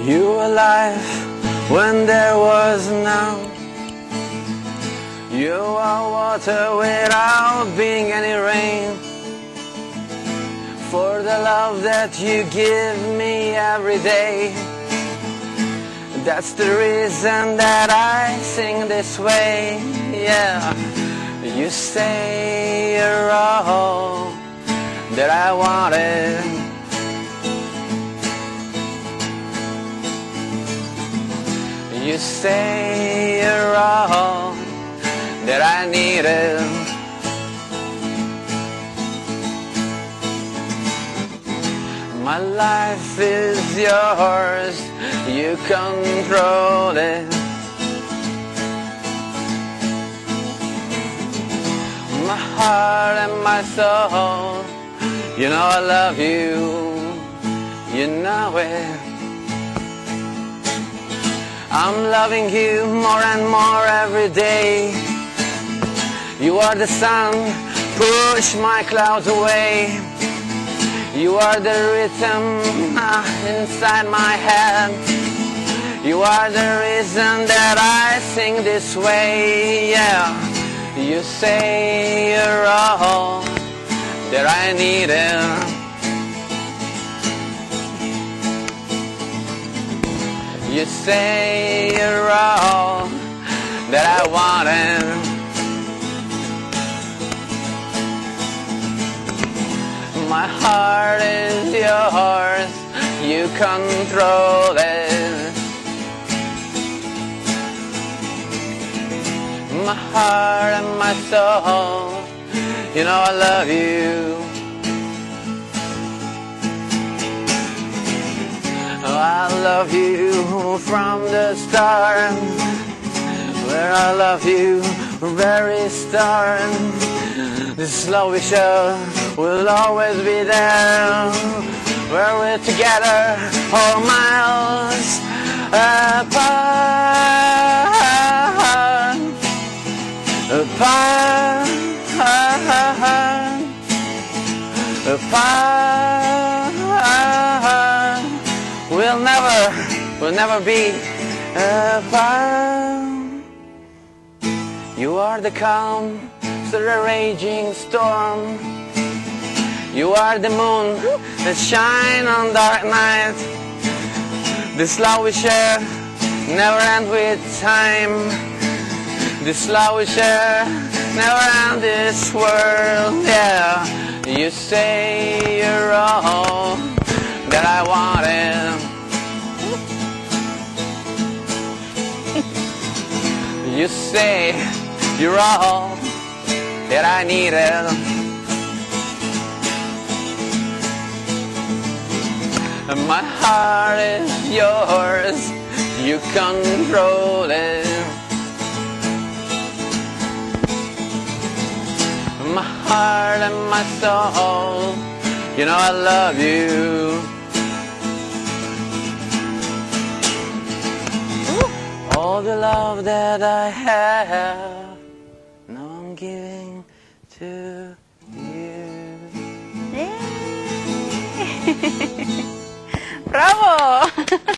You were alive when there was none. You are water without being any rain. For the love that you give me every day, that's the reason that I sing this way. Yeah, you say you're all that I wanted. You say you're all that I needed. My life is yours, you control it. My heart and my soul, you know I love you, you know it. I'm loving you more and more every day. You are the sun, push my clouds away. You are the rhythm inside my head. You are the reason that I sing this way. Yeah, you say you're all that I needed. You say you're all that I wanted. My heart is yours, you control it. My heart and my soul, you know I love you. Oh, I love you from the start, where I love you very start. This love we share will always be there, where we're together, all miles apart, apart, apart. We'll never be apart. You are the calm through the raging storm. You are the moon that shines on dark night. This love we share never ends with time. This love we share never ends this world. Yeah, you say you're all that I wanted. You say you're all that I needed. And my heart is yours, you control it. My heart and my soul, you know I love you. All the love that I have, now I'm giving to you. Bravo!